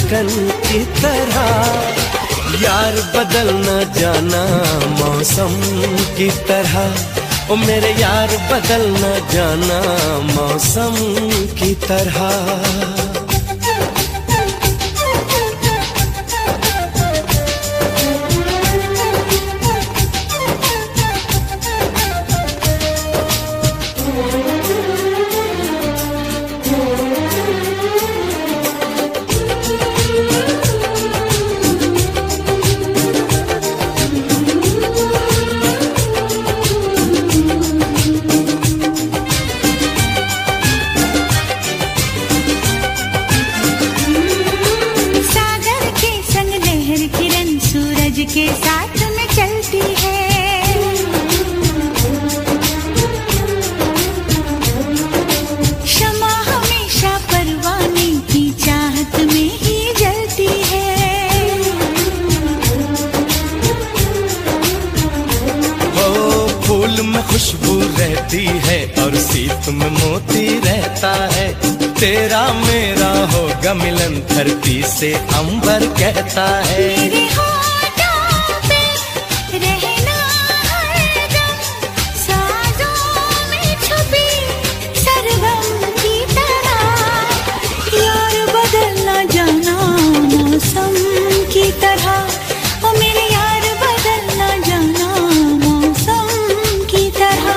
धड़कन की तरह। यार बदल न जाना मौसम की तरह, ओ मेरे यार बदल न जाना मौसम की तरह। के साथ में चलती है, शमा हमेशा परवाने की चाहत में ही जलती है। ओ फूल में खुशबू रहती है और सीप में मोती रहता है। तेरा मेरा होगा मिलन धरती से अंबर कहता है। मौसम की तरह, ओ मेरे यार बदल न जाना मौसम की तरह।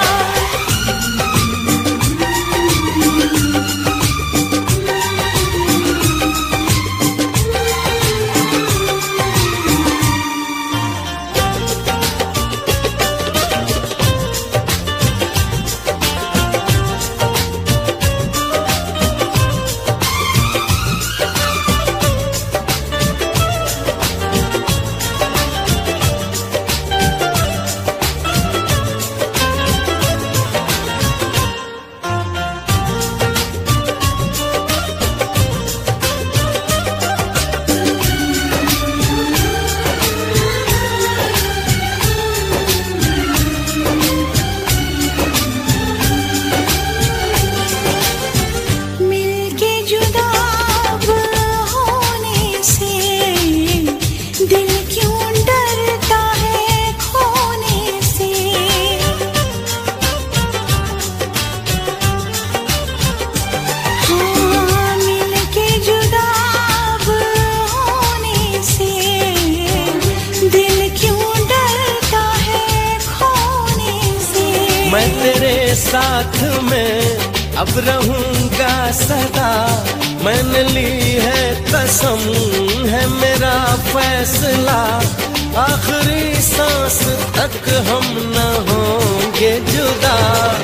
मैं तेरे साथ में अब रहूंगा सदा। मैंने ली है कसम, है मेरा फैसला। आखिरी सांस तक हम न होंगे जुदा।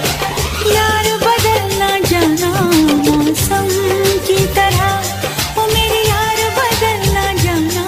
यार बदल न जाना मौसम की तरह, ओ मेरे यार बदल न जाना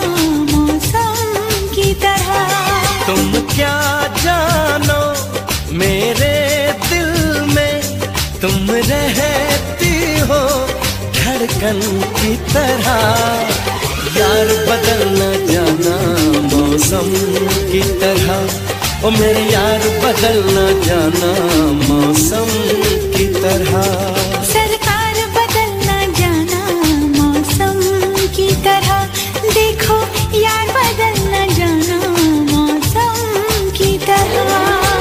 मौसम की तरह। तुम क्या जानो मेरे दिल में, तुम रहती हो धड़कन की तरह। यार बदल न जाना मौसम की तरह, ओ मेरे यार बदल न जाना मौसम की तरह। सरकार बदल न जाना मौसम की तरह, देखो यार बदल न जाना मौसम की तरह।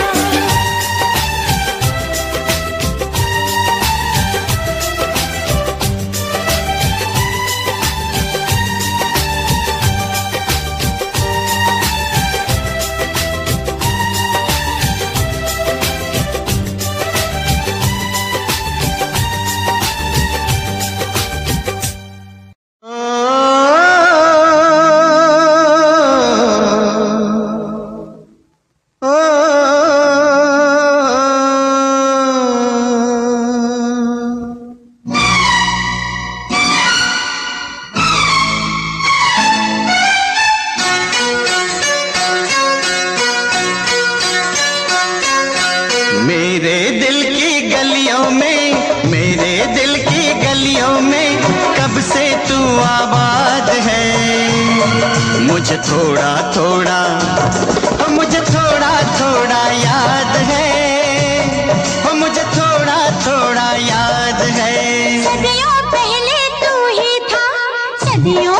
मेरे दिल की गलियों में, मेरे दिल की गलियों में कब से तू आबाद है। मुझे थोड़ा थोड़ा, मुझे थोड़ा थोड़ा याद है, मुझे थोड़ा थोड़ा याद है। सदियों पहले तू ही था, सदियों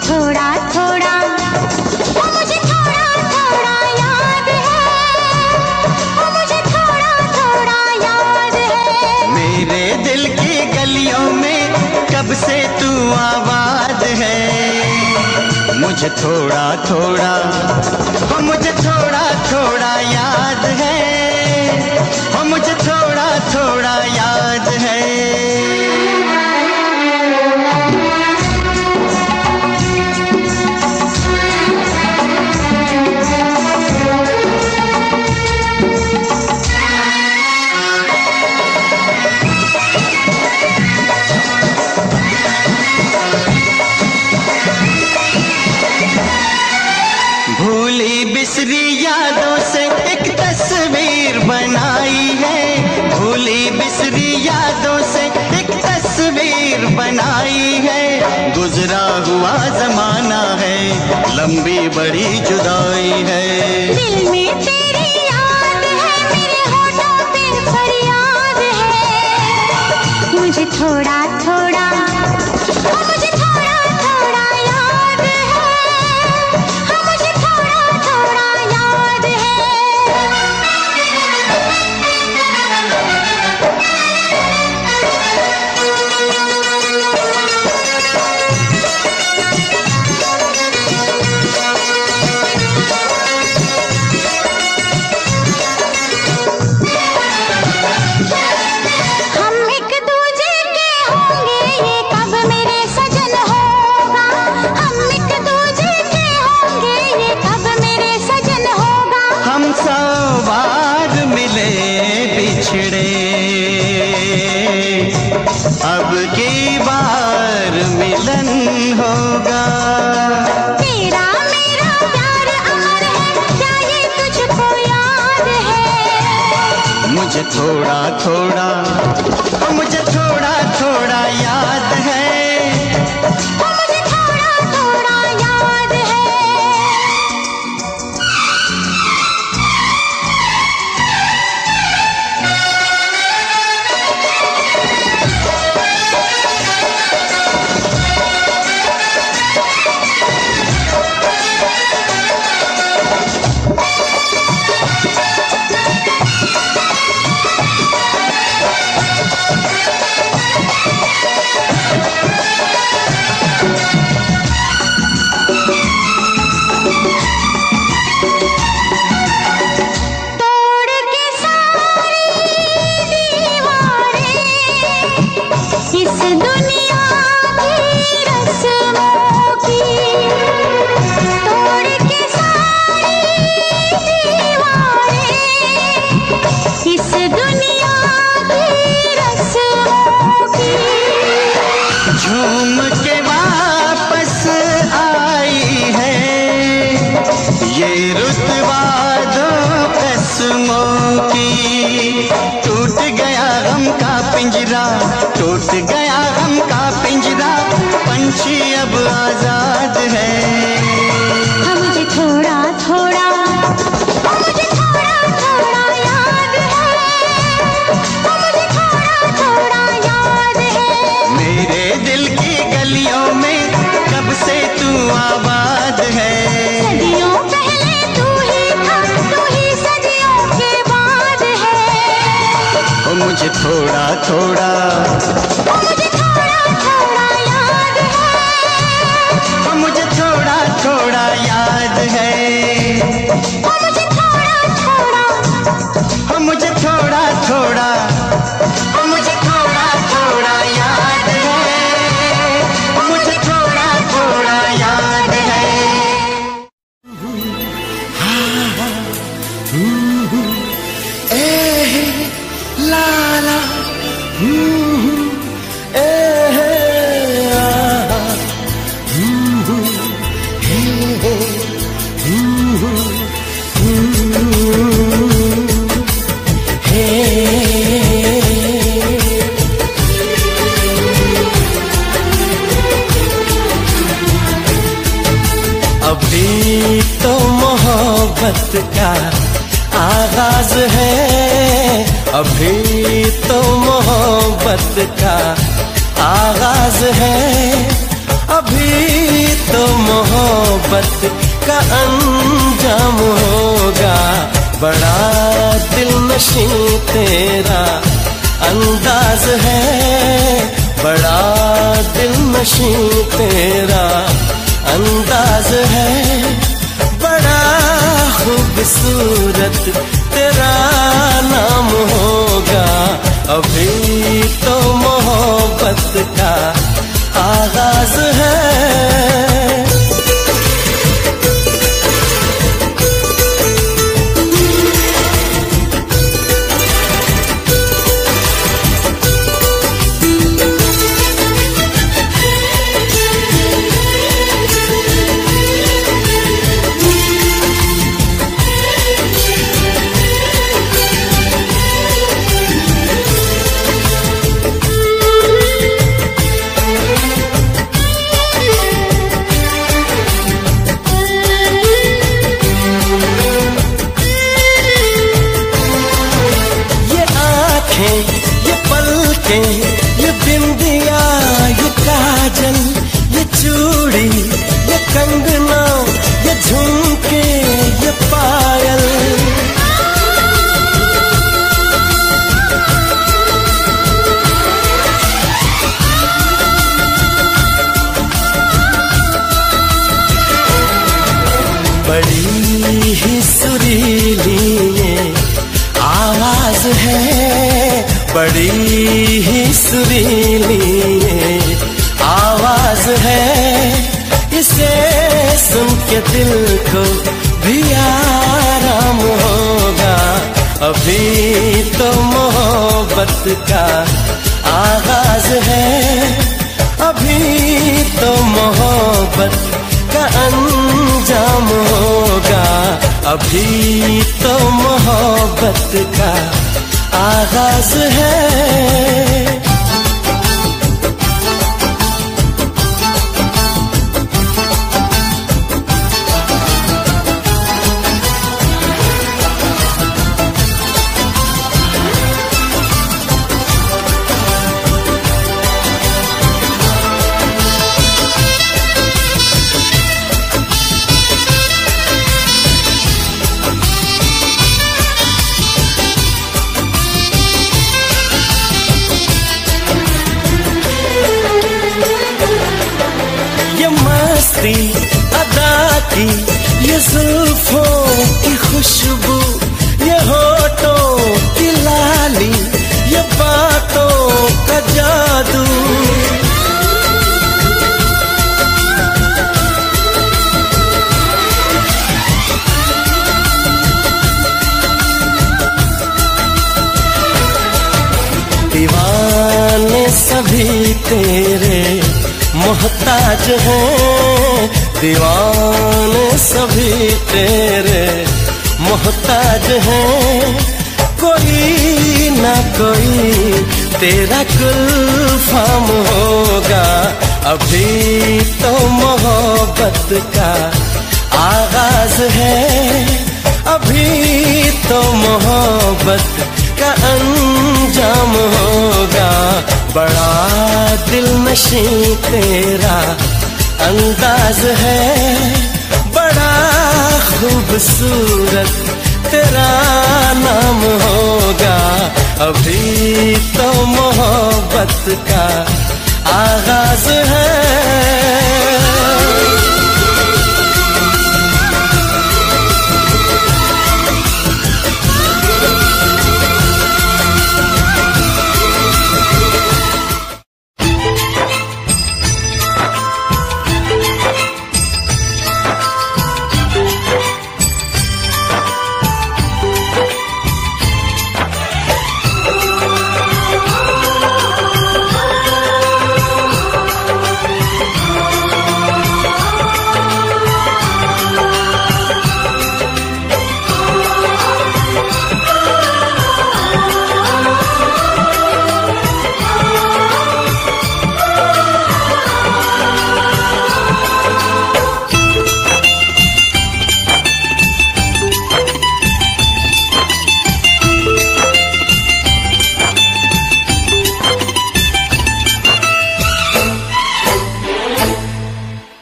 थोड़ा थोड़ा, वो मुझे थोड़ा थोड़ा याद है, वो मुझे थोड़ा थोड़ा याद है। मेरे दिल की गलियों में कब से तू आबाद है। मुझे थोड़ा थोड़ा, वो मुझे थोड़ा थोड़ा याद है, वो मुझे थोड़ा थोड़ा याद है। भूली बिसरी यादों से एक तस्वीर बनाई है, भूली बिसरी यादों से एक तस्वीर बनाई है। गुजरा हुआ जमाना है, लंबी बड़ी जुदाई है। दिल में तेरी याद है, मेरे होठों पे फरियाद है। मुझे थोड़ा थोड़ा, वो मुझे थोड़ा थोड़ा याद है, हाँ मुझे थोड़ा थोड़ा याद है। हम एक दूजे के होंगे, ये कब मेरे सजन होगा। हम एक दूजे के होंगे, ये कब मेरे सजन होगा। हम 100 बार मिले बिछड़े, अब की बार मिलन होगा। तेरा मेरा प्यार अमर है, क्या ये तुझको याद है। मुझे थोड़ा थोड़ा, मुझे थोड़ा थोड़ा याद है। वो मुझे थोड़ा थोड़ा याद है। तोड़ के सारी दीवारें इस दुनिया की रस्मों की, तोड़ के सारी दीवारें इस दुनिया की रस्मों की। झूम के वापस आई है ये रुतबा दो कसमों की। टूट गया गम का पिंजरा, टूट गया गम का पिंजरा, पंछी अब आजाद है। हाँ मुझे थोड़ा थोड़ा, वो मुझे थोड़ा थोड़ा याद है, वो मुझे थोड़ा थोड़ा याद है। मेरे दिल की गलियों में कब से तू आबाद है। सदियों पहले तू ही था, तू ही सदियों के बाद है। ओ मुझे थोड़ा थोड़ा, वो मुझे थोड़ा थोड़ा याद है, ओ मुझे थोड़ा थोड़ा याद है। वो मुझे थोड़ा थोड़ा, ओ मुझे थोड़ा थोड़ा, ओ मुझे थोड़ा थोड़ा याद है, ओ मुझे थोड़ा थोड़ा याद है। ला ला अभी तो मोहब्बत का आगाज है, अभी तो मोहब्बत का आगाज है, अभी तो मोहब्बत का अंजाम होगा। बड़ा दिलनशीं तेरा अंदाज है, बड़ा दिलनशीं तेरा अंदाज है, बड़ा खूबसूरत तेरा नाम होगा। अभी तो मोहब्बत का आगाज है। ये पलकें, ये बिंदिया, ये काजल, ये चूड़ी, ये कंगना, ये झुमके, ये पायल, बड़ी ही सुरीली ये आवाज है, बड़ी ही सुरीली ये आवाज है। इसे सुन के दिल को भी आराम होगा। अभी तो मोहब्बत का आगाज है, अभी तो मोहब्बत का अंजाम होगा। अभी तो मोहब्बत का आगाज है। अदा की ये जुल्फों की खुशबू, ये होठों की लाली, ये बातों का जादू, दीवाने सभी तेरे मोहताज हैं, दीवाने सभी तेरे मोहताज हैं। कोई ना कोई तेरा गुलफाम होगा। अभी तो मोहब्बत का आगाज है, अभी तो मोहब्बत का अंजाम होगा। बड़ा दिलनशीं तेरा अंदाज है, बड़ा खूबसूरत तेरा नाम होगा। अभी तो मोहब्बत का आगाज है।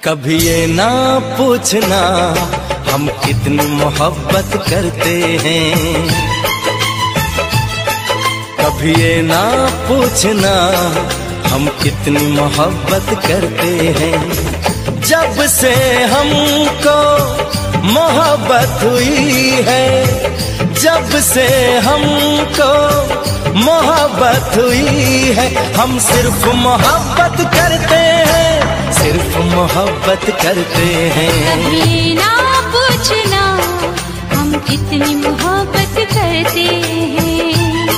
कभी ये ना पूछना हम कितनी मोहब्बत करते हैं, कभी ये ना पूछना हम कितनी मोहब्बत करते हैं। जब से हमको मोहब्बत हुई है, जब से हमको मोहब्बत हुई है, हम सिर्फ मोहब्बत करते हैं, सिर्फ मोहब्बत करते हैं। कभी ना पूछना हम कितनी मोहब्बत करते हैं,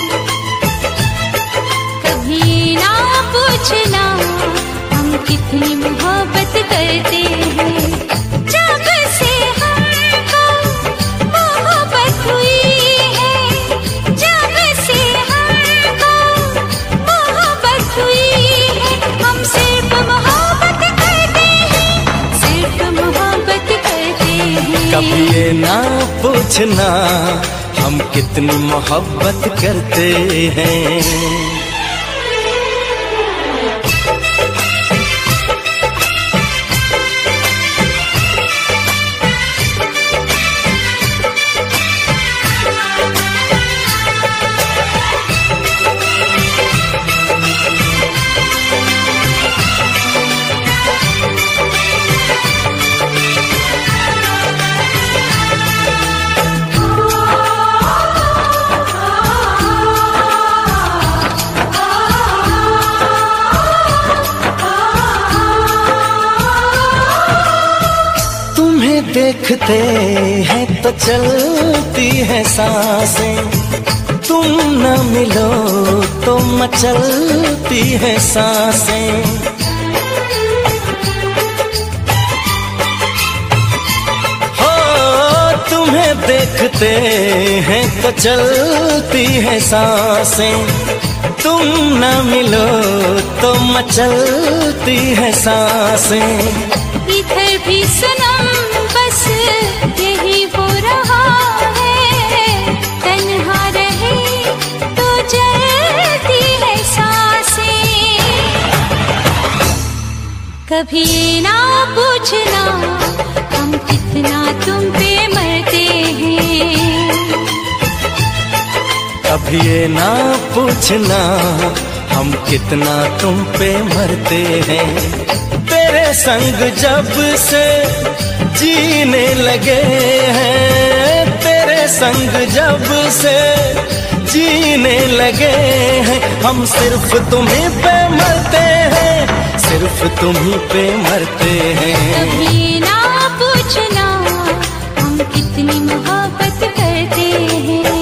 कभी ना पूछना हम कितनी मोहब्बत करते हैं। जब से हमको मोहब्बत हुई है, जब से हमको मोहब्बत हुई है, हम सिर्फ मोहब्बत करते हैं, सिर्फ मोहब्बत करते हैं। कभी ये ना पूछना हम कितनी मोहब्बत करते हैं। देखते हैं तो चलती है सांसें, तुम न मिलो तो मचलती है सांसें। हो तुम्हें देखते हैं तो चलती है सांसें, तुम न मिलो तो मचलती है सांसें। इधर भी सनम बस यही हो रहा है, तन्हा रहे तो जलती है सांसें। कभी ना पूछना हम कितना तुम पे मरते हैं, कभी ये ना पूछना हम कितना तुम पे मरते हैं। तेरे संग जब से जीने लगे हैं, तेरे संग जब से जीने लगे हैं, हम सिर्फ तुम्हीं पे मरते हैं, सिर्फ तुम्हीं पे मरते हैं। कभी ना पूछना हम कितनी मोहब्बत करते हैं।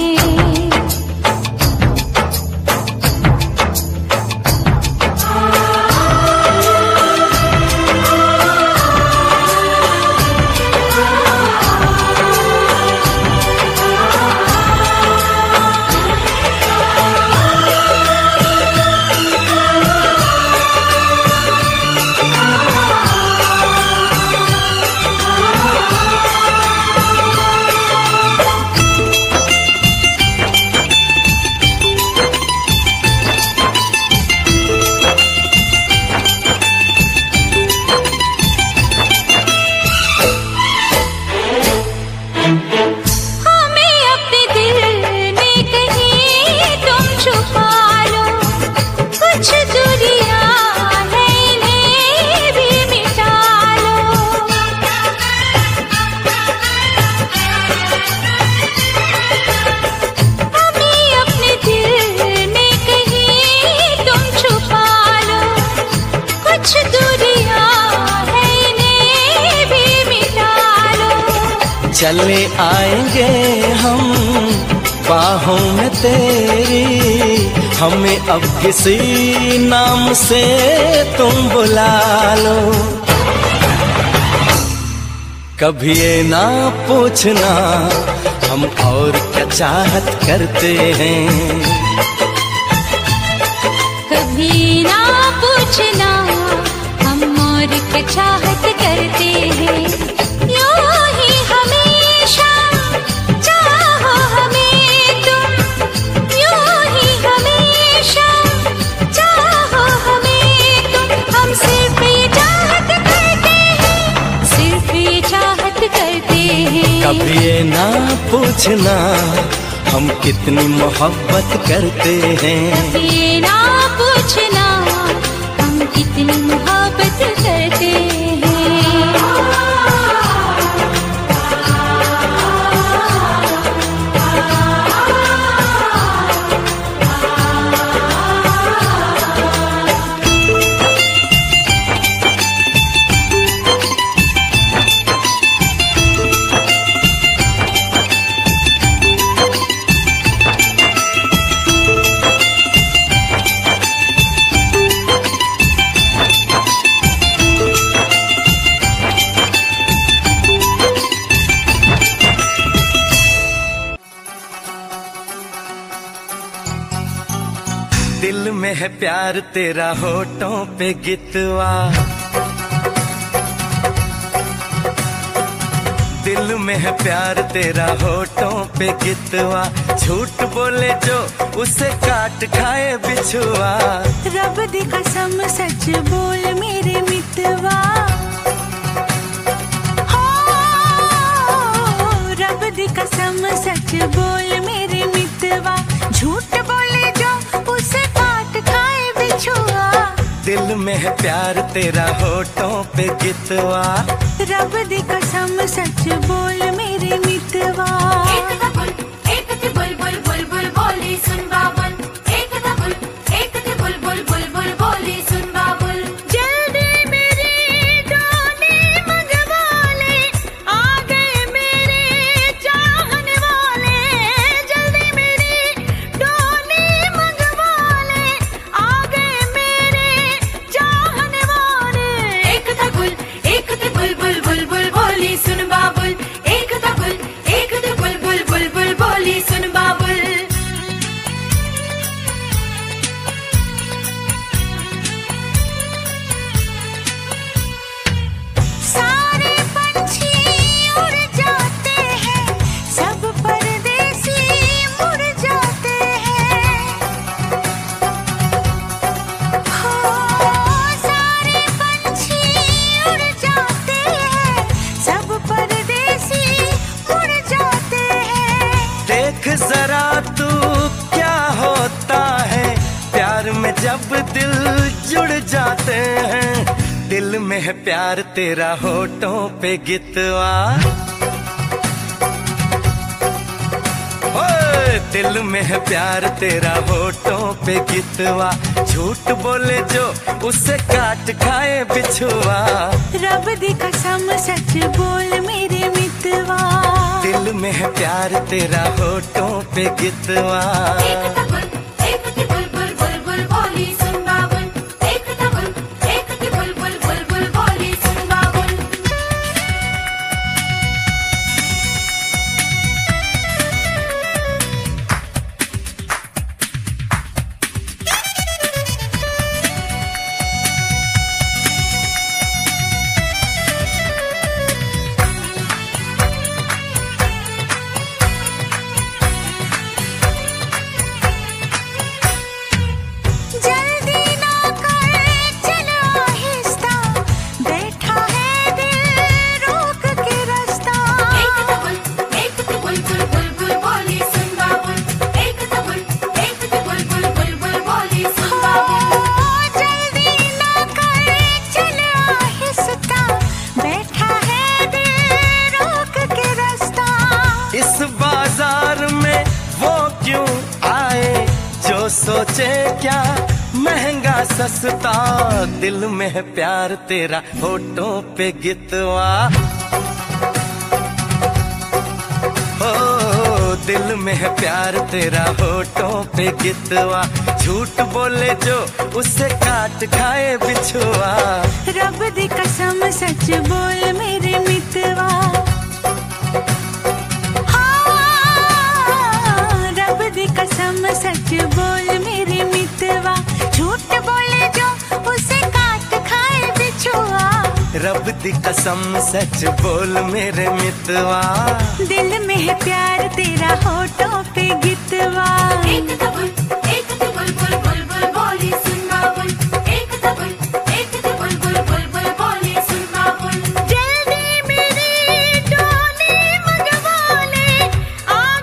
चले आएंगे हम बाहों में तेरी, हमें अब किसी नाम से तुम बुला लो। कभी ये ना पूछना हम और क्या चाहत करते हैं, कभी ना पूछना हम और क्या चाहत करते हैं। यूं ही हमेशा चाहो हमें तुम, यूं ही हमेशा चाहो हमें तुम, हम सिर्फ ये चाहत करते हैं, पूछना हम कितनी मोहब्बत करते हैं। ये ना पूछना हम कितनी मोहब्बत करते हैं। दिल में है प्यार तेरा होठों पे गितवा, दिल में है प्यार तेरा होठों पे गितवा, झूठ बोले जो उसे काट खाए बिछुआ। रब दी कसम सच बोल मेरे मितवा, हो रब दी कसम सच बोल मेरे मितवा, झूठ बोले जो उसे काट खाए बिछुआ। दिल में है प्यार तेरा होठों पे गितवा, रब दी कसम सच बोल मेरे मितवा। एक थी बुलबुल बुलबुल बोली सुन बाबुल, एक था बुलबुल बुलबुल बोली सुन बाबुल। जल्दी मेरी डोली मंगवा ले, आ गए मेरे चाहने वाले। जल्दी मेरी डोली मंगवा ले, आ गए मेरे चाहने वाले। एक था बुलबुल बुलबुल बोली सुन बाबुल, एक था बुलबुल बुलबुल बोली सुन बाबुल। सारे पंछी उड़ जाते हैं, सब परदेसी मुड़ जाते हैं। हो सारे पंछी उड़ जाते हैं, सब परदेसी मुड़ जाते हैं। देख जरा तू क्या होता है प्यार में जब दिल जुड़ जाते हैं। दिल में है प्यार तेरा होठों पे गितवा, ओए दिल में है प्यार तेरा होठों पे गितवा, झूठ बोले जो उसे काट खाए बिछुआ। रब दी कसम सच बोल मेरे मितवा, दिल में है प्यार तेरा होठों पे गितवा। एक थी बुलबुल बुलबुल बोली सुन बाबुल, एक थी बुलबुल बुलबुल बोली सुन बाबुल। जल्दी ना कर चल आहिस्ता, बैठा है दिल रोक के रास्ता। एक थी बुलबुल बुलबुल बोली सुन बाबुल, एक थी बुलबुल बुलबुल बोली सुन बाबुल। जल्दी ना कर चल आहिस्ता, बैठा है दिल रोक के रास्ता। इस बाजार में वो क्यों आए जो सोचे क्या महंगा सस्ता। दिल में है प्यार तेरा होठों पे गितवा, हो दिल में है प्यार तेरा होठों पे गितवा, झूठ बोले जो उसे काट खाए बिछुआ। रब दी कसम सच बोल मेरे मितवा, हाँ रब दी कसम सच बोल मेरे मितवा, झूठ बोले जो उसे काट खाए बिछुआ। रब दी कसम सच बोल मेरे मितवा, दिल में है प्यार तेरा होठों पे गितवा। एक थी बुलबुल बुलबुल बोली सुन बाबुल, एक थी बुलबुल बुलबुल बोली सुन बाबुल। जल्दी मेरी डोली मंगवा ले, आ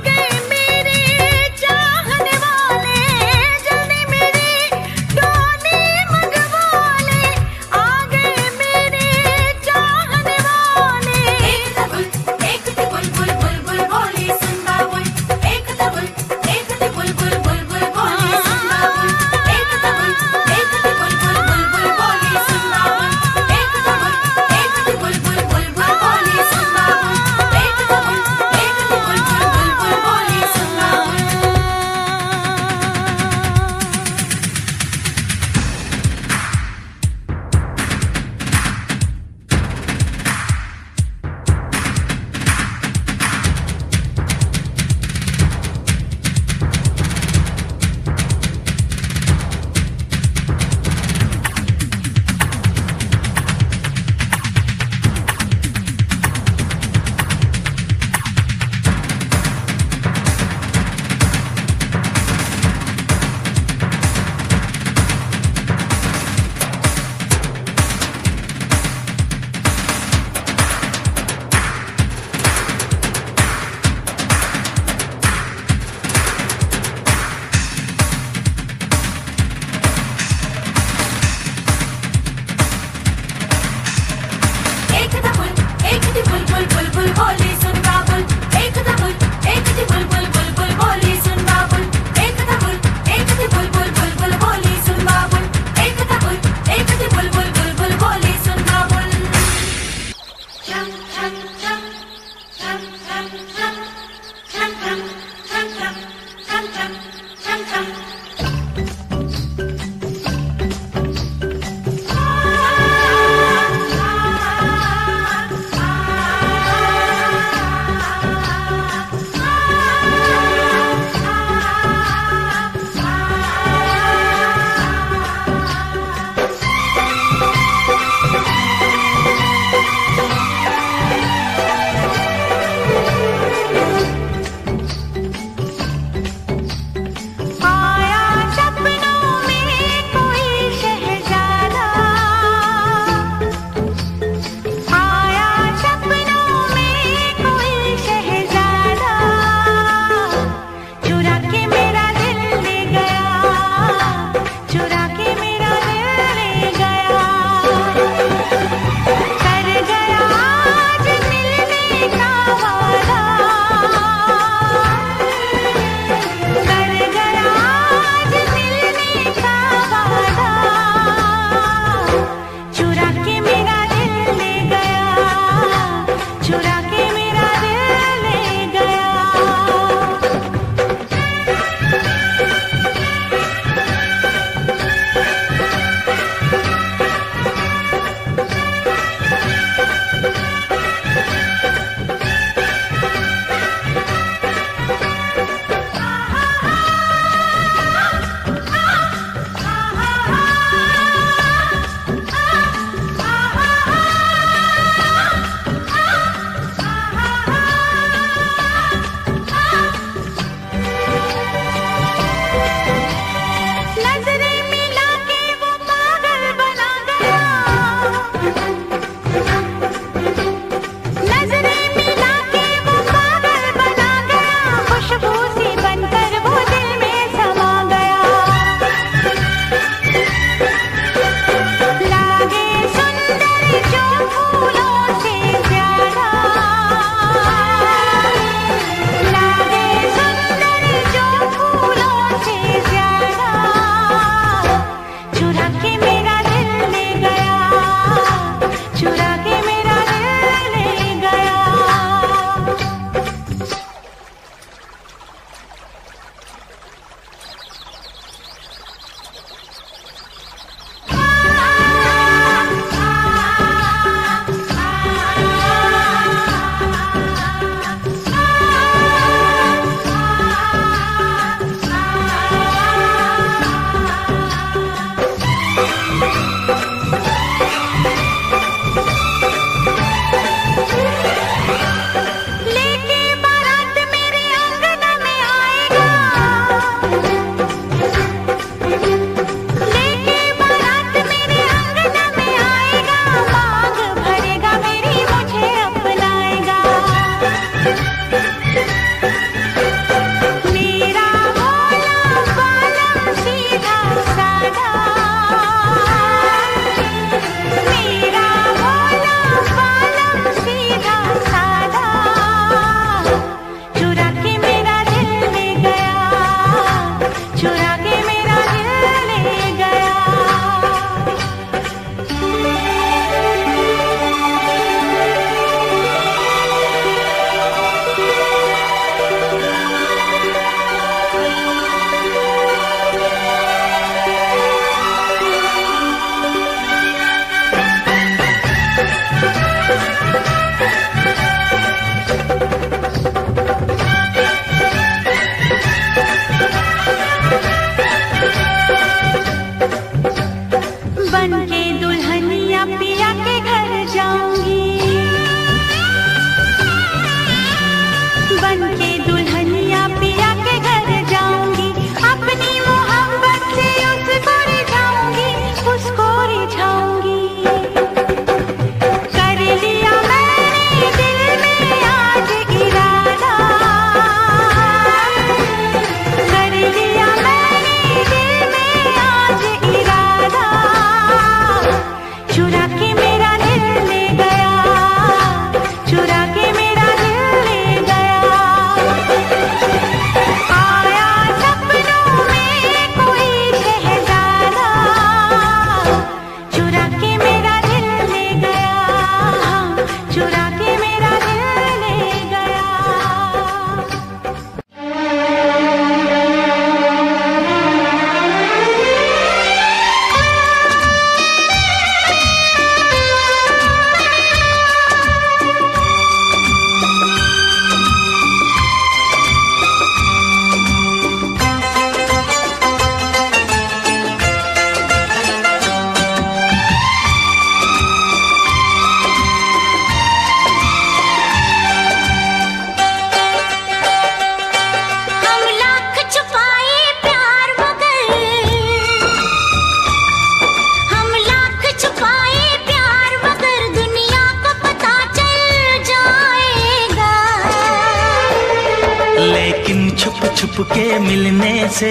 छुप के मिलने से,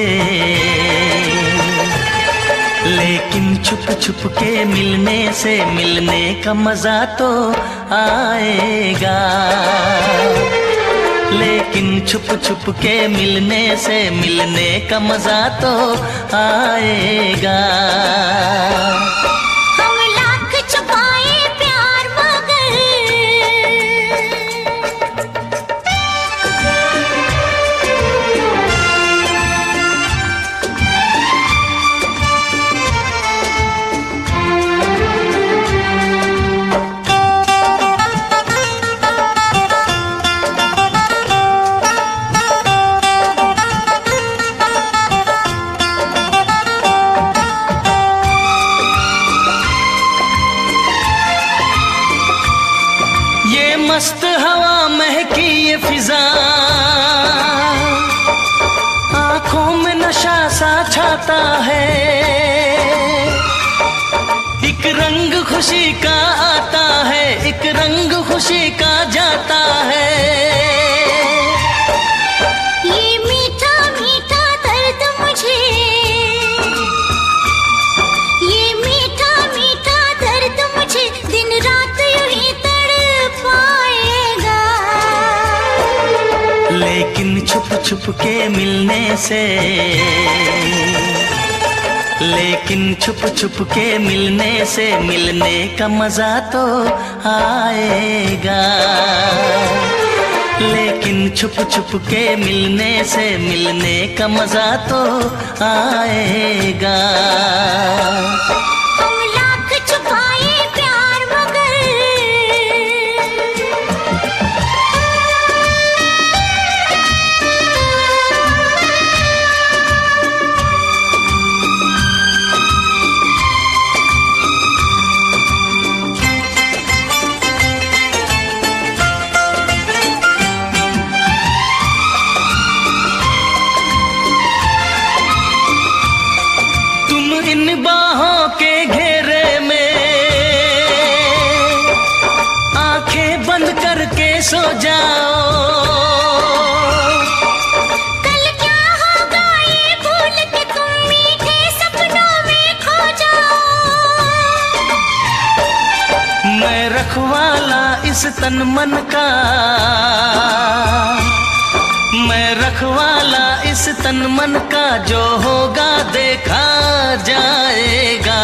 लेकिन छुप छुप के मिलने से मिलने का मजा तो आएगा। लेकिन छुप छुप के मिलने से मिलने का मजा तो आएगा। हम लाख छुपाए प्यार मगर मस्त हवा महकी ये फिजा, आंखों में नशा सा छाता है। एक रंग खुशी का आता है, एक रंग खुशी का जाता है। ये मीठा मीठा दर्द मुझे, ये मीठा मीठा दर्द मुझे दिन रात यूं ही पाएगा। लेकिन छुप छुप के मिलने से, लेकिन छुप छुप के मिलने से मिलने का मजा तो आएगा। लेकिन छुप छुप के मिलने से मिलने का मजा तो आएगा। हम लाख छुपाए प्यार मगर इन बाहों के घेरे में आंखें बंद करके सो जाओ। कल क्या होगा ये भूल के तुम मीठे सपनों में खो जाओ। मैं रखवाला इस तन मन का, मैं रखवाला इस तन मन का, जो होगा देखा जाएगा।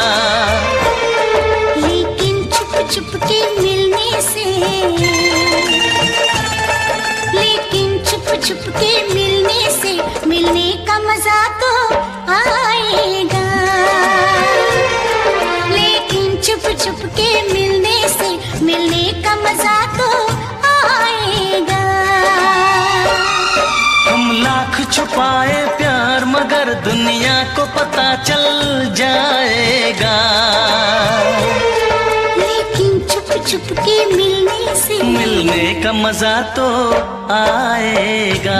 लेकिन छुप छुप के मिलने से, लेकिन छुप छुप के मिलने से मिलने का मजा तो आएगा। लेकिन छुप छुप के मिलने से मिलने का मजा तो आएगा। हम लाख छुपाए प्यार मगर दुनिया को पता चल जाएगा। लेकिन छुप छुप के मिलने से मिलने का मजा तो आएगा।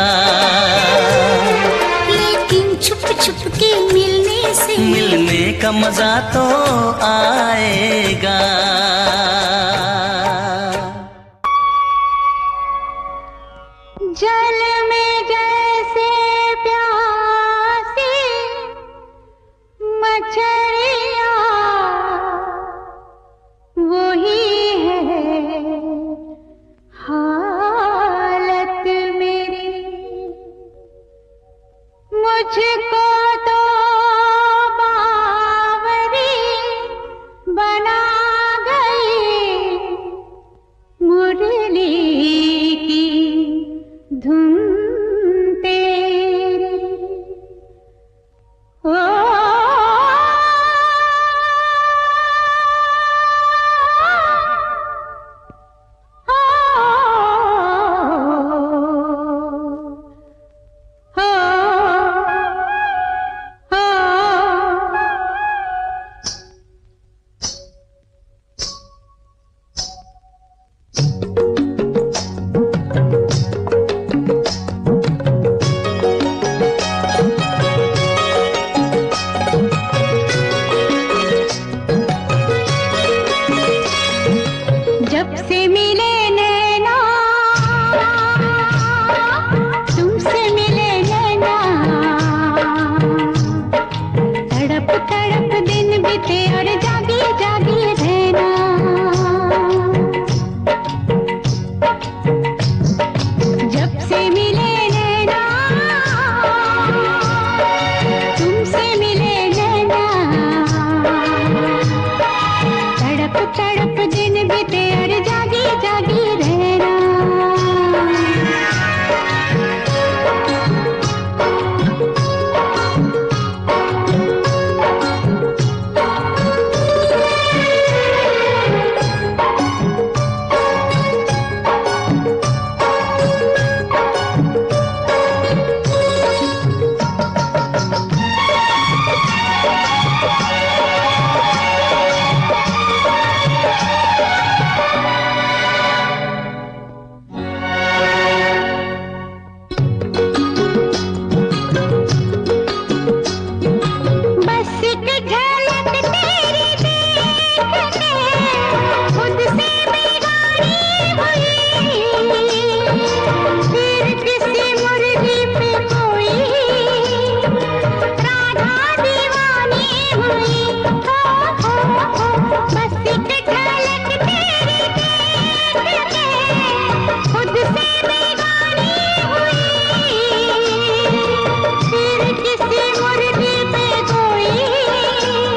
लेकिन छुप छुप के मिलने से मिलने का मजा तो आएगा। जल में जैसे प्यासी मछलियाँ वही है हालत मेरी। मुझको तो बावरी बना गई झलक तेरी देख के खुद से बिगाड़ी हुई, फिर किसी मुर्गी पे कोई राधा दीवानी हुई। हो बस एक झलक तेरी देख के खुद से बिगाड़ी हुई, फिर किसी मुर्गी पे कोई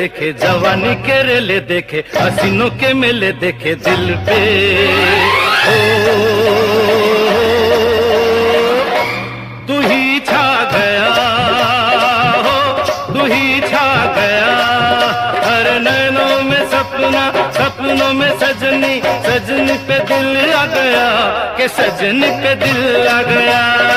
देखे, जवानी के रेले देखे, हसीनों के मेले देखे दिल पे। ओ तू ही छा गया हो, तू ही छा गया हर नैनों में सपना, सपनों में सजनी, सजनी पे दिल आ गया कि सजनी पे दिल आ गया।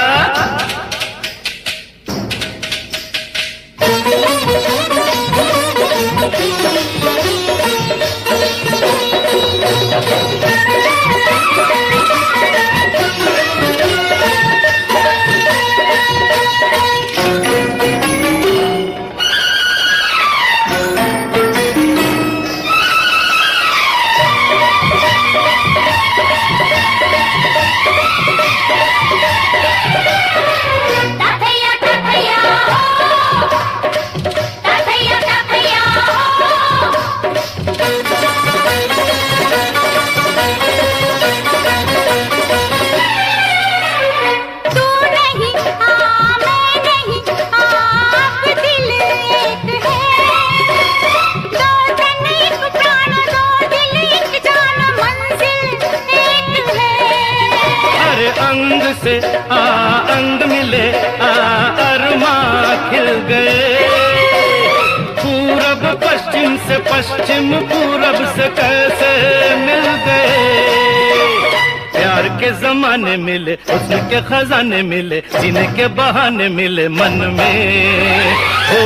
अंग से अंग मिले अरमा खिल गए, पूरब पश्चिम से पश्चिम पूरब से कैसे मिल गए। प्यार के जमाने मिले, हुस्न के खजाने मिले, जीने के बहाने मिले मन में। हो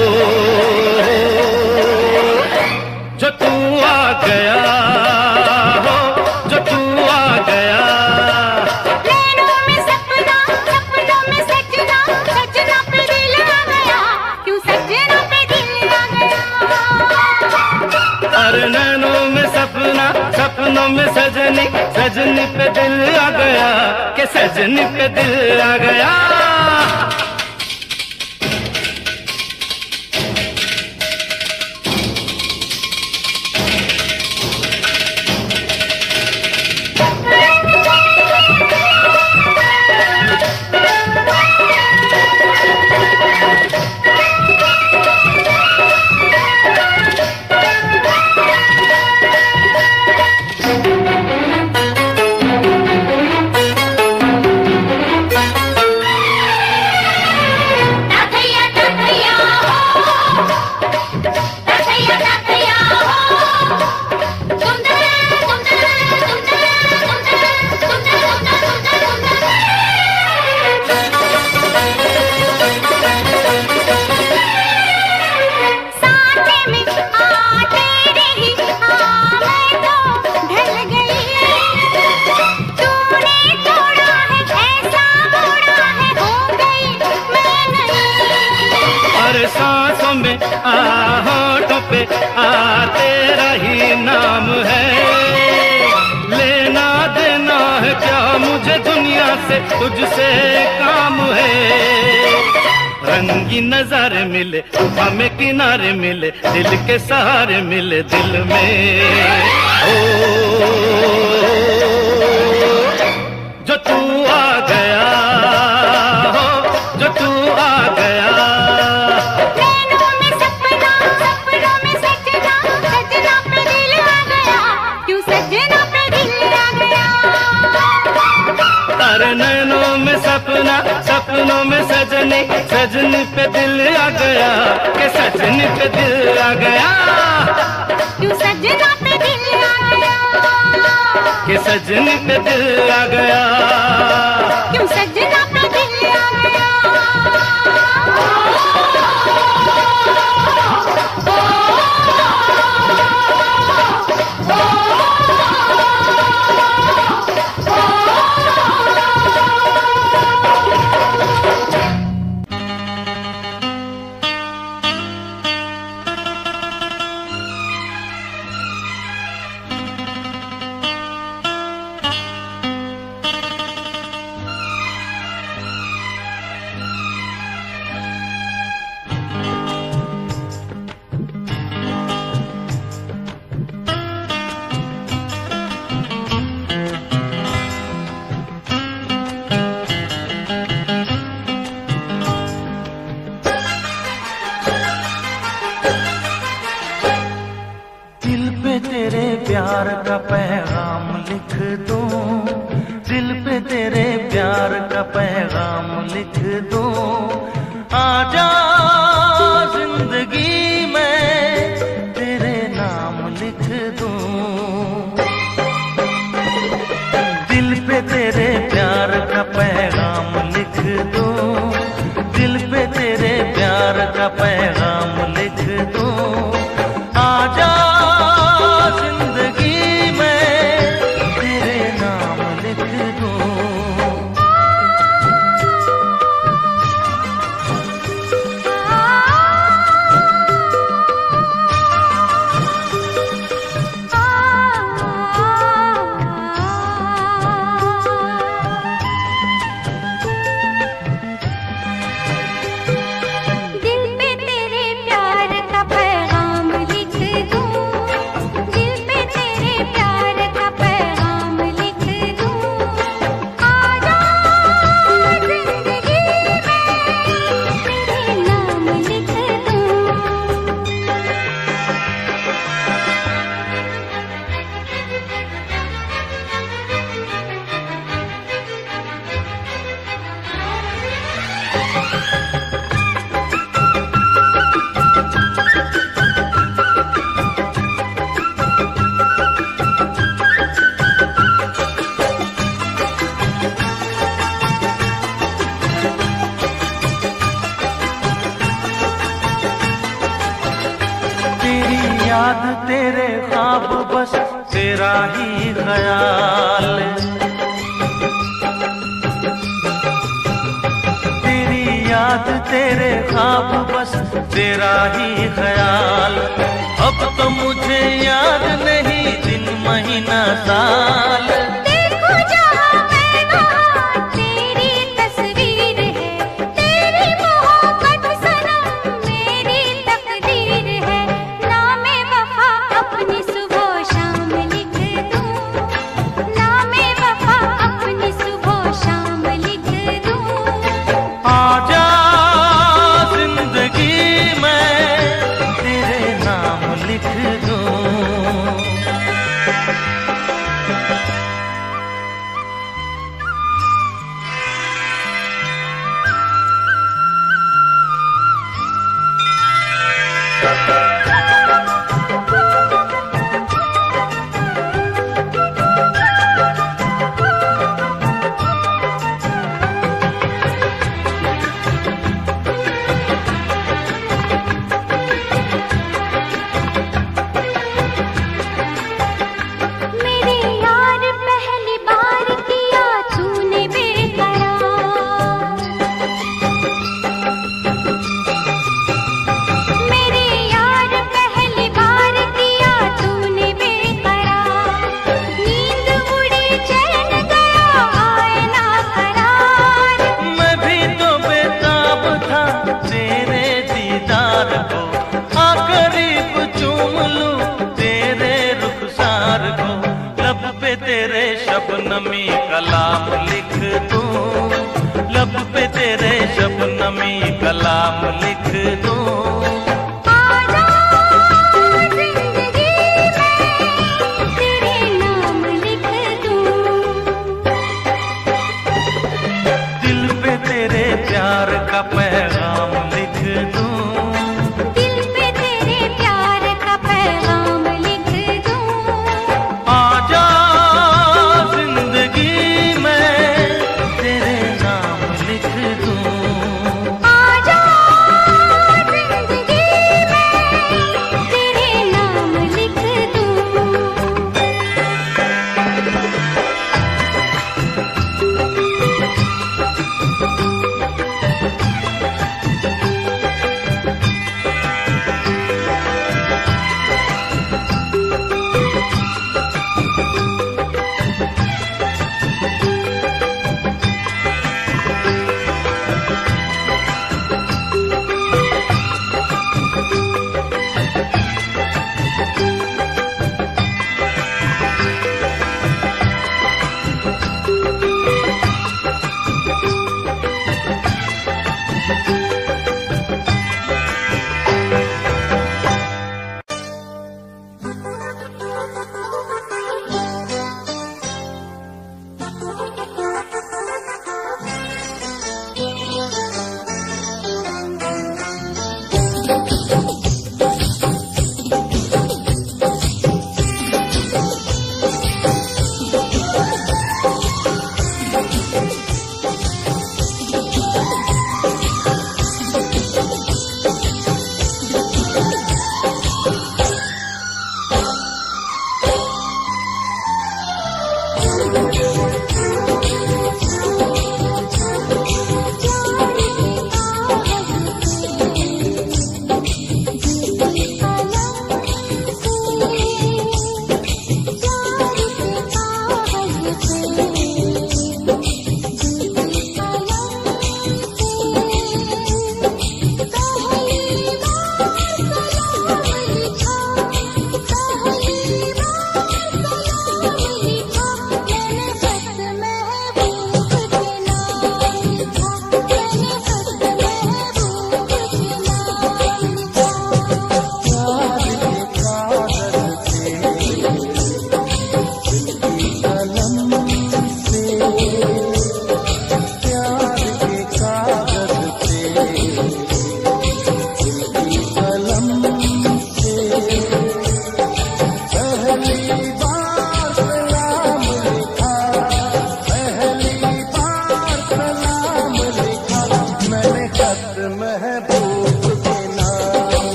जो तू आ गया हो, जो तू आ गया नैनों में सपना, सपनों में सजनी, सजनी पे दिल आ गया कि सजनी पे दिल आ गया। सांसों में होठों पे तेरा ही नाम है, लेना देना है क्या मुझे दुनिया से, तुझसे काम है। रंगी नजारे मिले, हमें किनारे मिले, दिल के सहारे मिले दिल में। ओ जो तू आ गया हो, जो तू आ गया नैनों में सपना, सपनों में सजनी, सजनी पे दिल आ गया कि सजनी पे दिल आ गया। क्यों सजना पे दिल आ गया कि सजनी पे दिल आ गया। क्यों सजना पे दिल आ गया। पे तेरे प्यार का पैगाम लिख दूं, दिल पे तेरे प्यार का पैगाम लिख दूं। आजा जिंदगी में तेरे नाम लिख दूं, दिल पे तेरे प्यार का पैगाम लिख दूं, दिल पे तेरे प्यार का पैगाम लिख दूं। आजा जिंदगी में तेरे नाम लिख दूं। याद तेरे ख्वाब बस तेरा ही ख्याल, तेरी याद तेरे ख्वाब बस तेरा ही ख्याल। अब तो मुझे याद नहीं दिन महीना साल। देखो जहाँ मैं वहाँ तेरी तस्वीर है, तेरी मोहब्बत सनम मेरी तकदीर है। नामे वफा अपनी सुबह शाम लिख दूं, नामे वफा अपनी सुबह शाम लिख दूं। आजा जिंदगी में तेरे नाम लिख दूं।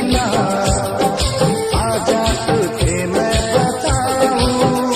ना, आजा तुझे मैं बताऊं।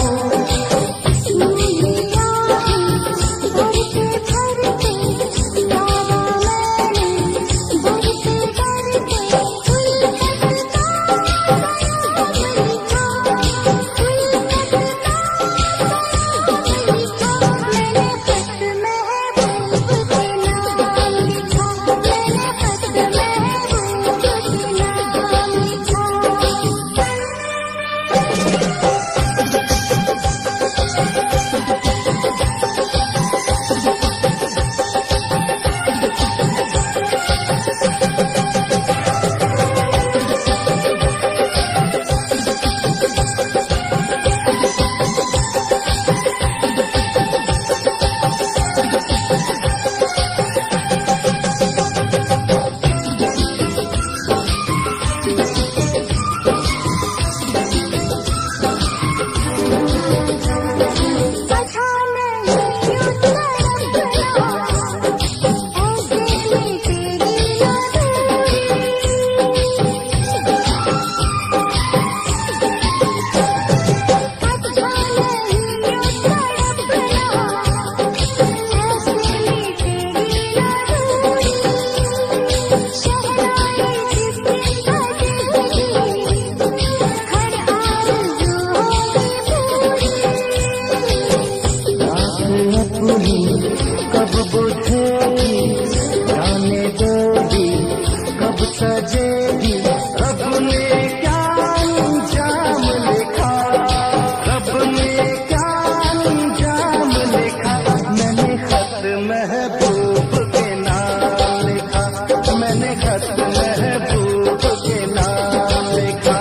कब बुझेगी जाने दोगी, कब सजेगी, रब ने क्या अंजाम लिखा, रब ने क्या अंजाम लिखा। मैंने खत महबूब के नाम लिखा, मैंने खत महबूब के नाम लिखा।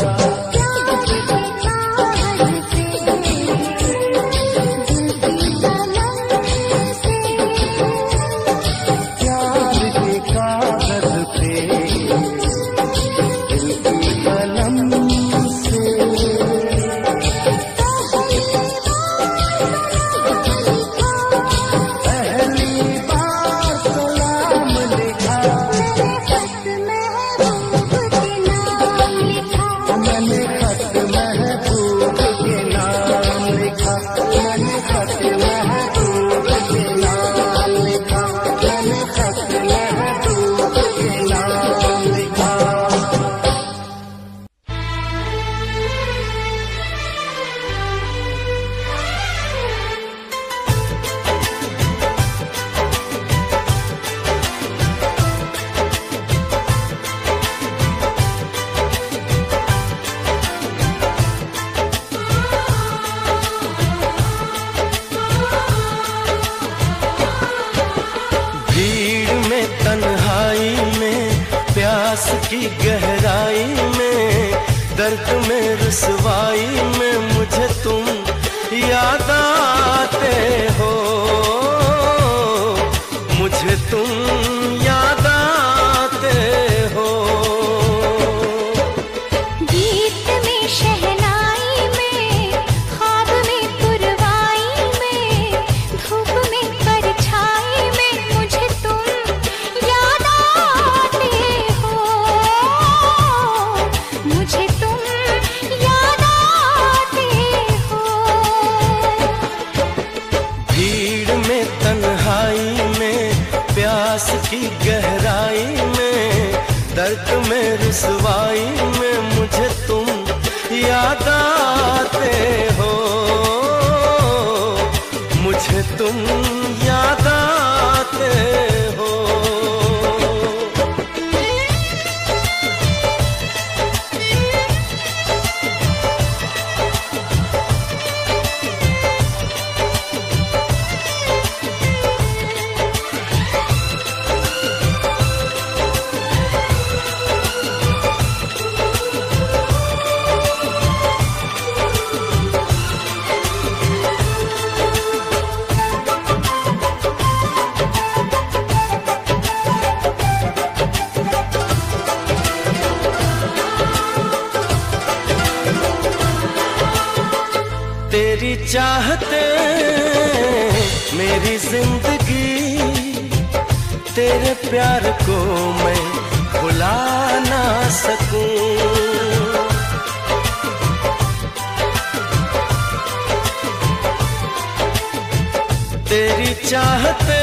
की गहराई में, दर्द में, रुसवाई में मुझे तुम याद आते हो, मुझे तुम याद आते हो। गीत में, शहनाई में, ख्वाब में, पुरवाई में, धूप में, परछाई में मुझे तुम याद आते हो, मुझे तुम याद आते हो। भीड़ में, तन्हाई में, प्यास की गहराई में, दर्द में, रुसवाई में मुझे तुम याद आते हो, मुझे तुम याद आते हो। तेरी चाहते मेरी जिंदगी, तेरे प्यार को मैं भुला ना सकूं। तेरी चाहते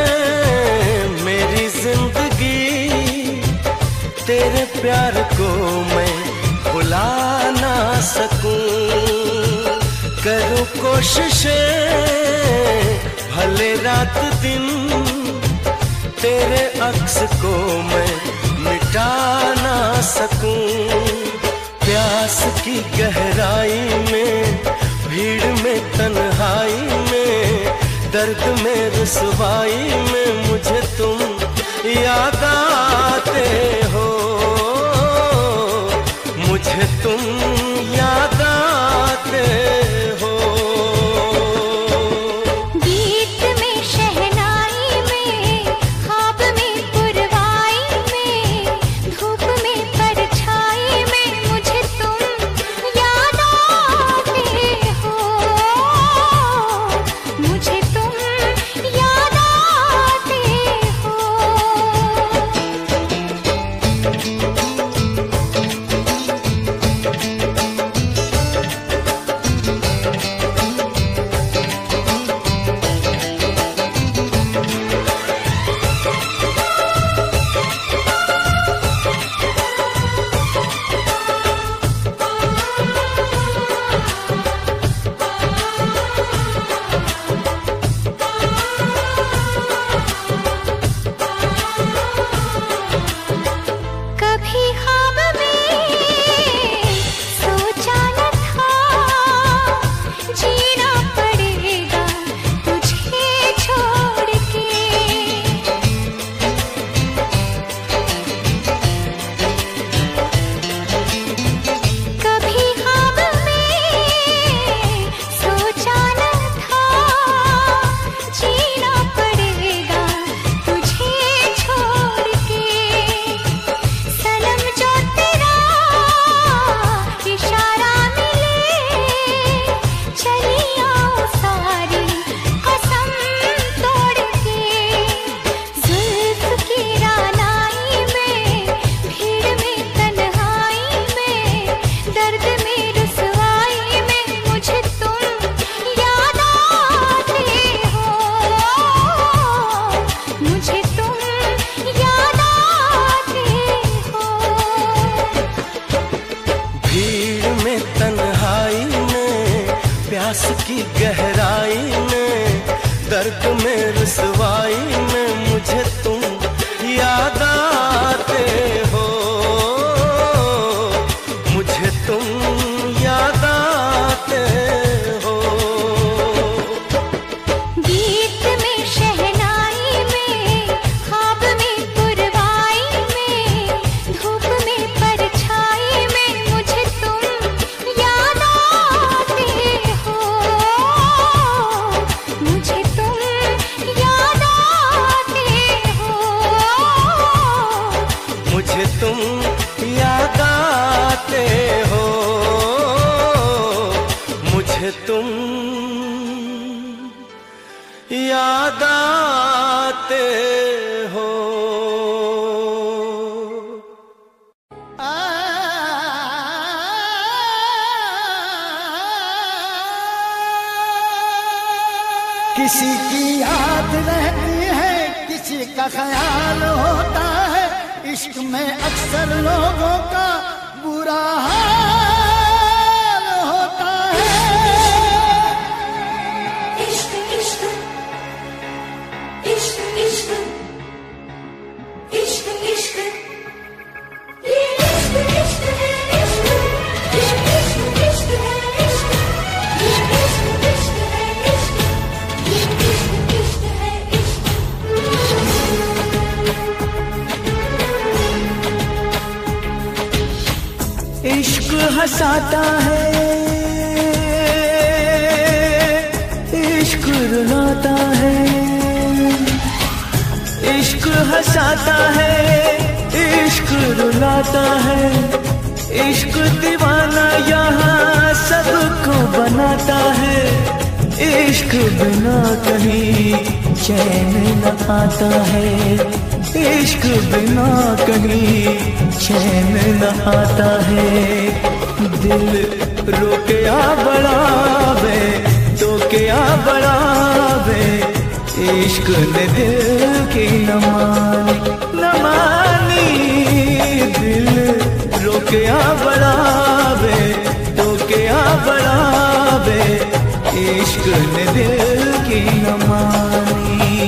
मेरी जिंदगी, तेरे प्यार को मैं भुला ना सकूं। करूं कोशिशें भले रात दिन, तेरे अक्स को मैं मिटा ना सकूं। प्यास की गहराई में, भीड़ में, तन्हाई में, दर्द में, रुसवाई में मुझे तुम याद आते हो, मुझे तुम याद आते हो। गीत में, शहनाई में, ख्वाब में, पुरवाई में, धूप में, परछाई में मुझे तुम याद आते हो, मुझे तुम याद आते हो। कभी ख्वाब में सोचा न था, जीना पड़ेगा तुझे छोड़ के। कभी ख्वाब में सोचा न था, जीना पड़ेगा तुझे छोड़ के। सनम जो तेरा इशारा मिले, चली आओ सारी कसम तोड़ के। जुल्फ की रानाई में, भीड़ में, तन्हाई में, दर्द में, रुसवाई में मुझे तुम याद आते हो, मुझे तुम याद आते हो। भीड़ में, तन्हाई में, प्यास की गहराई में, दर्द में, रुसवाई में मुझे तुम याद आते हो, मुझे तुम याद आते हो। गीत में, शहनाई में, ख्वाब में, पुरवाई में, धूप में, परछाई में मुझे तुम याद आते हो, मुझे तुम याद आते हो, मुझे तुम याद आते हो, मुझे तुम याद आते हो। किसी की याद रहती है, किसी का ख्याल होता है, इश्क में अक्सर लोगों का बुरा हाल होता है। इश्क इश्क इश्क इश्क इश्क इश्क ये इश्क इश्क है, इश्क इश्क इश्क इश्क है, इश्क ये इश्क इश्क है, इश्क ये इश्क इश्क है, इश्क हंसाता है, इश्क रुलाता है, इश्क हंसाता है, इश्क रुलाता है, इश्क दीवाना यहाँ सबको बनाता है। इश्क बिना कहीं चैन न आता है, इश्क बिना कहीं चैन न आता है। दिल रोके आ बढ़ावे तो क्या बढ़ावे, इश्क ने दिल की न मानी। दिल रोके आ बढ़ावे तो क्या बढ़ावे, इश्क ने दिल की न मानी।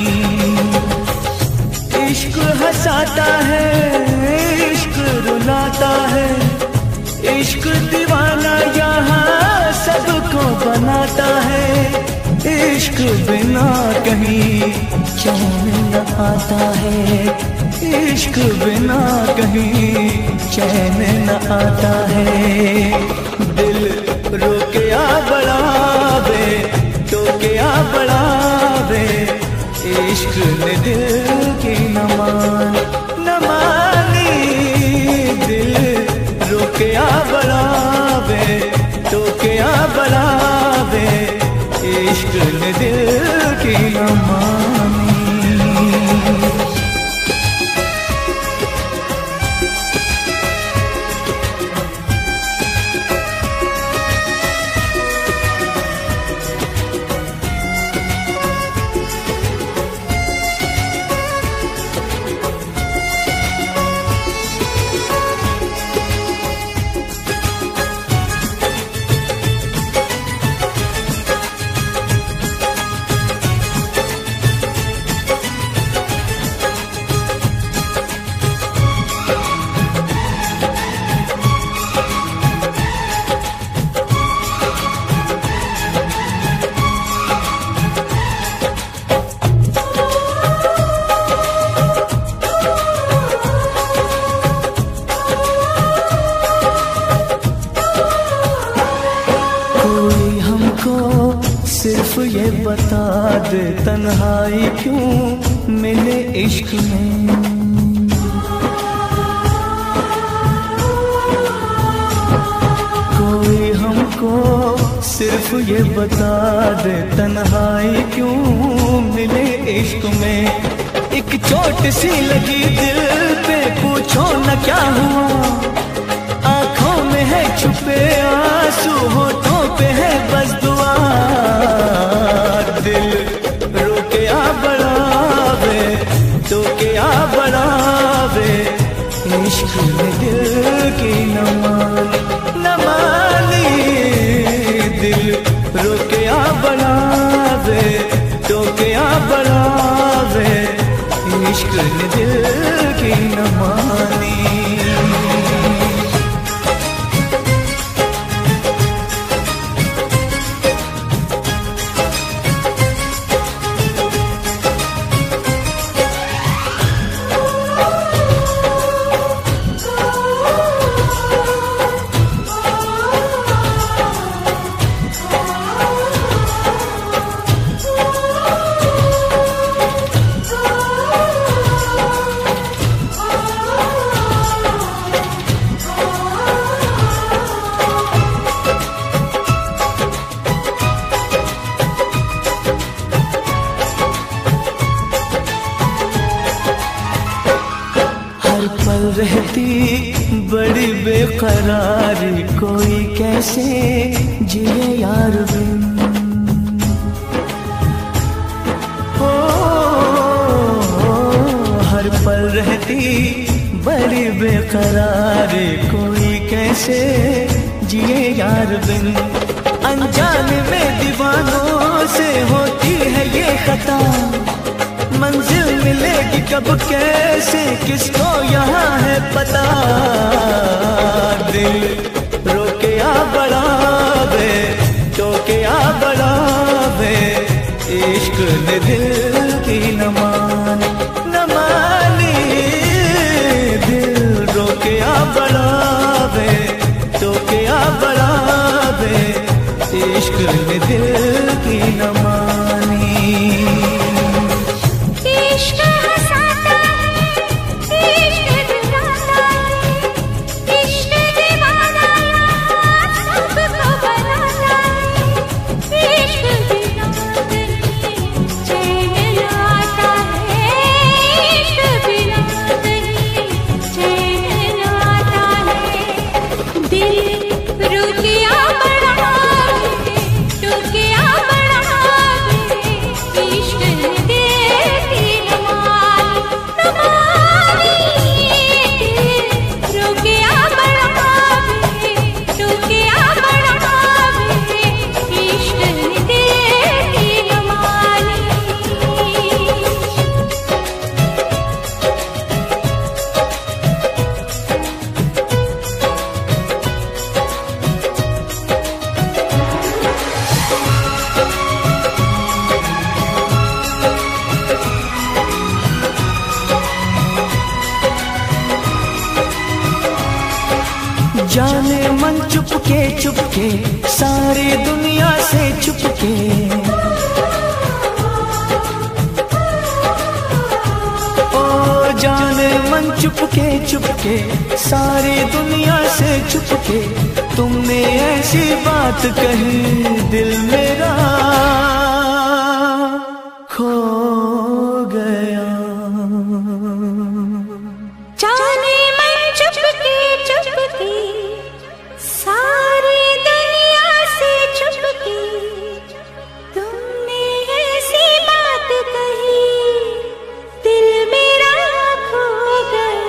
इश्क हंसाता है, इश्क रुलाता है, इश्क दीवाना यहाँ सबको बनाता है। इश्क बिना कहीं चैन न आता है, इश्क बिना कहीं चैन न आता है। दिल रोके आ बढ़ावे तो क्या बढ़ावे, इश्क ने दिल की न मानी। दिल रोके आ बढ़ावे तो क्या बढ़ावे, इश्क ने दिल की न मानी। सिर्फ ये बता दे तन्हाई क्यों मिले इश्क में। कोई हमको सिर्फ ये बता दे तन्हाई क्यों मिले इश्क में। एक चोट सी लगी दिल पे, पूछो न क्या हुआ। आंखों में है छुपे आंसू, होठों पे है बस दुआ। दिल रोके आ बढ़ावे तो क्या बढ़ावे, इश्क में दिल की न मानी। दिल रोके आ बढ़ावे तो क्या बढ़ावे, इश्क ने दिल की न मानी। रहती बड़ी बेकरारी, कोई कैसे जिए यार बिन। हर पल रहती बड़ी बेकरारी, कोई कैसे जिए यार बिन। अनजाने में दीवानों से होती है ये खता, मंजिल मिलेगी कब कैसे किसको यहाँ है पता। दिल रोके आ बढ़ावे तो क्या बढ़ावे, इश्क ने दिल की न मानी। दिल रोके आ बढ़ावे तो क्या बढ़ावे, इश्क ने दिल की न मानी। बिना जाने मन चुपके चुपके सारी दुनिया से चुपके, ओ जाने मन चुपके चुपके सारी दुनिया से चुपके, तुमने ऐसी बात कही दिल मेरा खो गया। जाने मन चुपके चुपके सारी दुनिया से चुपके, तुमने ऐसी बात कही दिल मेरा खो गया।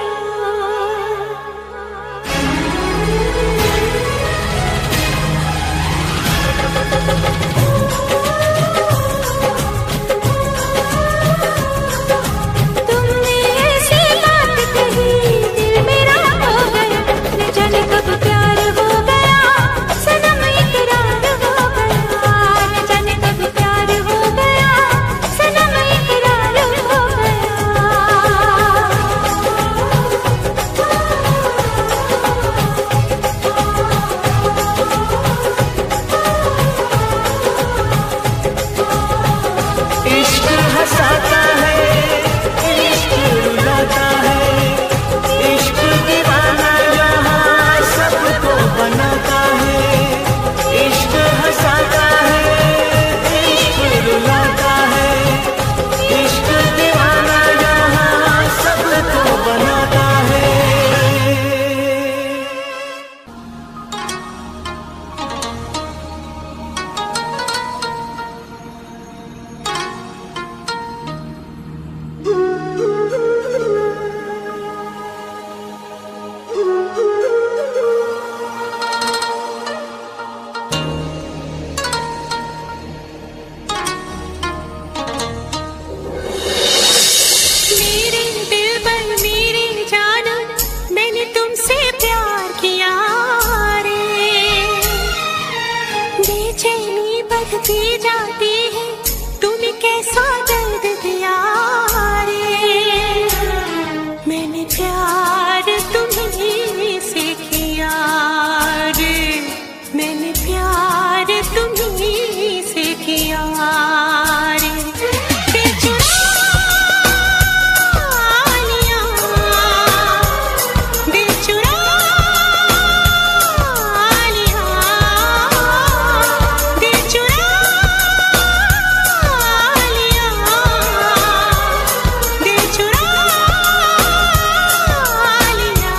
तुमने ऐसी बात कही दिल मेरा खो गया, न जाने कब प्यार हो गया सनम इकरार हो गया, न जाने कब प्यार हो गया सनम इकरार हो इश्क हंसाता है, इश्क रुलाता है, इश्क दीवाना यहाँ सबको बनाता है। इश्क हंसाता है, इश्क रुलाता है, इश्क दीवाना यहाँ सबको बनाता है। मेरे दिलबर मेरे जाना, मैंने तुमसे प्यार किया रे, बेचैनी बढ़ती जाती है, तूने कैसा दर्द दिया रे, मैंने प्यार तुम्हीं से किया रे, मैंने प्यार तुम्हीं से किया रे। दिल चुरा लिया, दिल चुरा लिया, दिल चुरा लिया।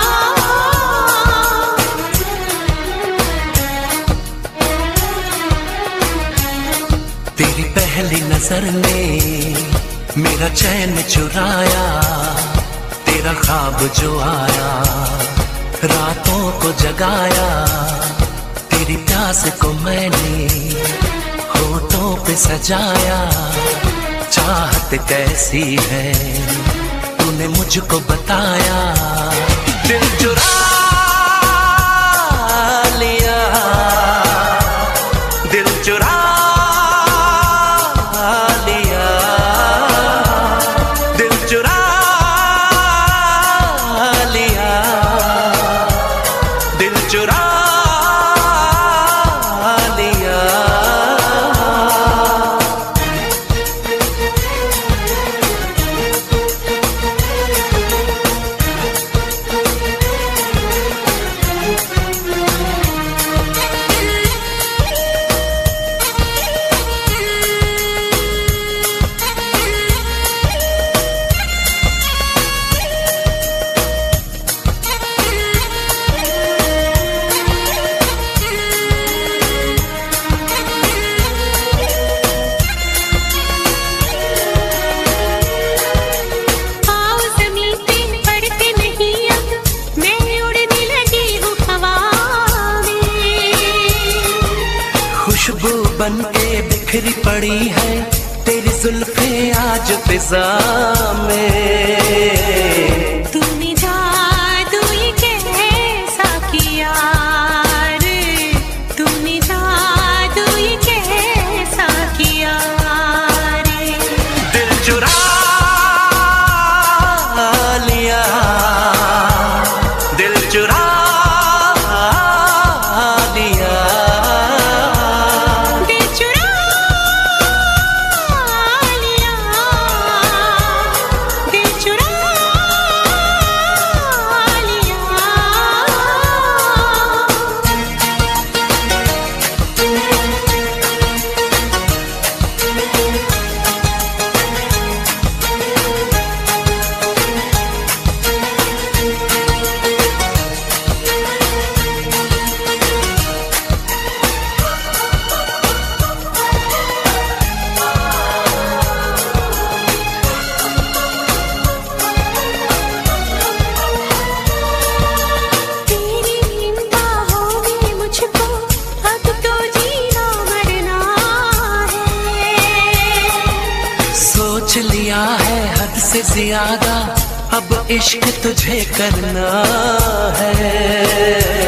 तेरी पहली नजर ने मेरा चैन चुराया, तेरा ख्वाब जो आया रातों को जगाया, तेरी प्यास को मैंने होठों पे सजाया। चाहत कैसी है तूने मुझको बताया, दिल चुरा लिया, दिल चुरा लिया, दिल चुरा लिया, दिल चुरा लिया। बनके बिखरी पड़ी है तेरी जुल्फे आज फिजा में। तूने जादू ही कैसा किया रे, तूने जादू ही कैसा किया रे। दिल चुरा लिया, दिल चुरा ज्यादा अब इश्क तुझे करना है।